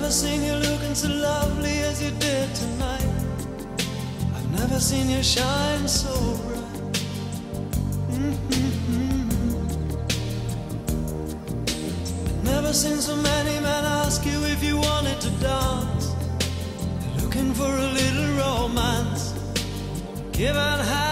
never seen you looking so lovely as you did tonight. I've never seen you shine so bright. I've never seen so many men ask you if you wanted to dance. They're looking for a little romance, give and have.